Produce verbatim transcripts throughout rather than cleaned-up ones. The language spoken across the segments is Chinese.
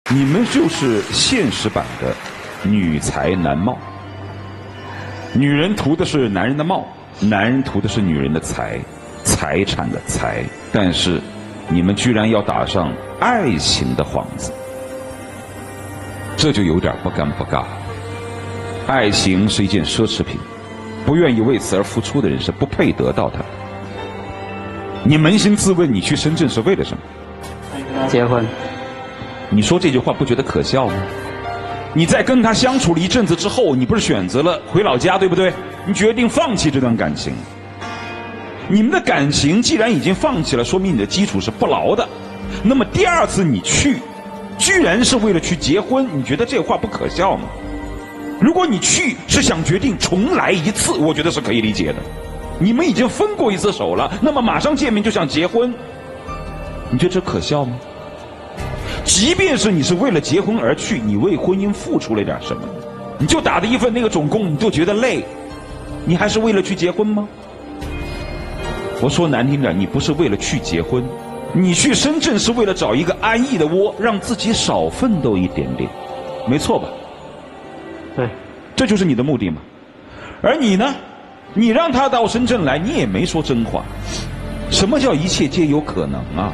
你们就是现实版的女才男貌。女人图的是男人的貌，男人图的是女人的财，财产的财。但是你们居然要打上爱情的幌子，这就有点不尴不尬。爱情是一件奢侈品，不愿意为此而付出的人是不配得到它的。你扪心自问，你去深圳是为了什么？ 结婚。 你说这句话不觉得可笑吗？你在跟他相处了一阵子之后，你不是选择了回老家，对不对？你决定放弃这段感情。你们的感情既然已经放弃了，说明你的基础是不牢的。那么第二次你去，居然是为了去结婚，你觉得这话不可笑吗？如果你去是想决定重来一次，我觉得是可以理解的。你们已经分过一次手了，那么马上见面就想结婚，你觉得这可笑吗？即便是你是为了结婚而去，你为婚姻付出了点什么？你就打的一份那个总工，你就觉得累，你还是为了去结婚吗？我说难听点，你不是为了去结婚，你去深圳是为了找一个安逸的窝，让自己少奋斗一点点，没错吧？ 对， 这就是你的目的嘛。而你呢，你让他到深圳来，你也没说真话。什么叫一切皆有可能啊？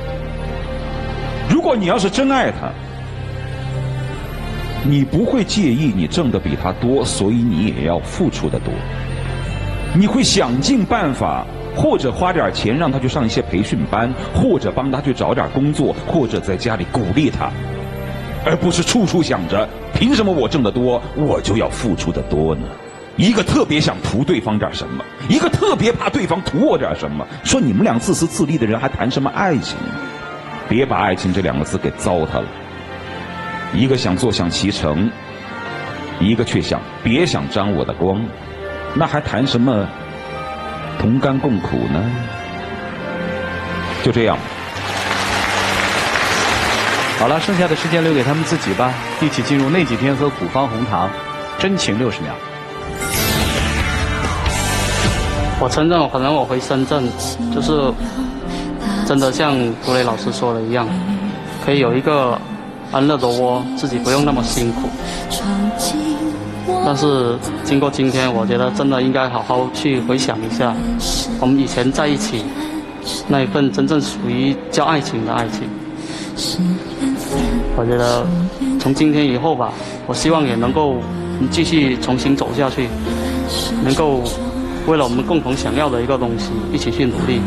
如果你要是真爱他，你不会介意你挣的比他多，所以你也要付出的多。你会想尽办法，或者花点钱让他去上一些培训班，或者帮他去找点工作，或者在家里鼓励他，而不是处处想着凭什么我挣得多，我就要付出的多呢？一个特别想图对方点什么，一个特别怕对方图我点什么。说你们俩自私自利的人还谈什么爱情？别把爱情这两个字给糟蹋了。一个想坐享其成，一个却想别想沾我的光，那还谈什么同甘共苦呢？就这样。 好了，剩下的时间留给他们自己吧，一起进入那几天和古方红糖真情六十秒。 我承认，可能我回深圳，就是真的像涂磊老师说的一样，可以有一个安乐的窝，自己不用那么辛苦。但是经过今天，我觉得真的应该好好去回想一下，我们以前在一起那一份真正属于叫爱情的爱情。我觉得从今天以后吧，我希望也能够继续重新走下去，能够为了我们共同想要的一个东西一起去努力。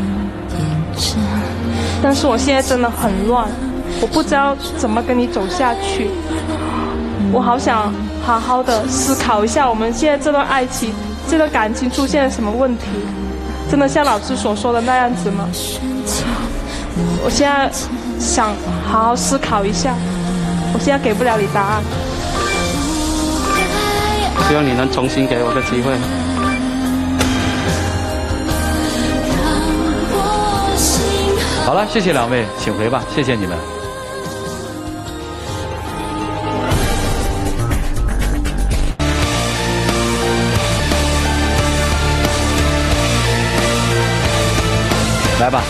但是我现在真的很乱，我不知道怎么跟你走下去。我好想好好的思考一下，我们现在这段爱情、这段感情出现了什么问题？真的像老师所说的那样子吗？我现在想好好思考一下，我现在给不了你答案。 希望你能重新给我个机会。 好了，谢谢两位，请回吧，谢谢你们。来吧。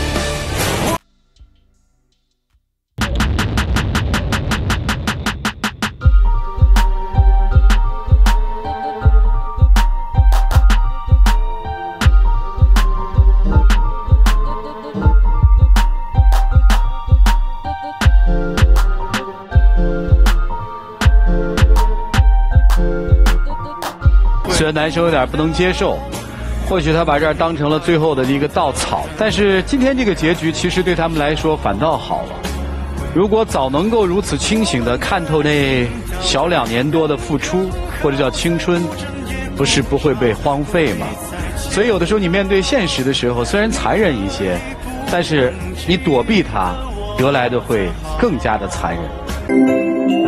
虽然男生有点不能接受，或许他把这儿当成了最后的一个稻草，但是今天这个结局其实对他们来说反倒好了。如果早能够如此清醒地看透那小两年多的付出，或者叫青春，不是不会被荒废吗？所以有的时候你面对现实的时候，虽然残忍一些，但是你躲避它，得来的会更加的残忍。